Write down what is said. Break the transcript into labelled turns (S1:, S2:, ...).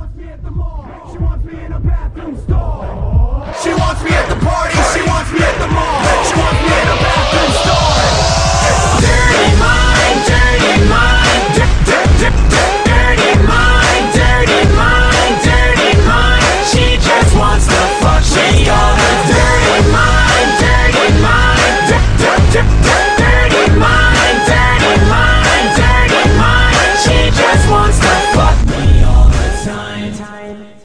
S1: wants me at the mall. She wants me in a bathroom stall. She wants me at the party. She wants me at the mall.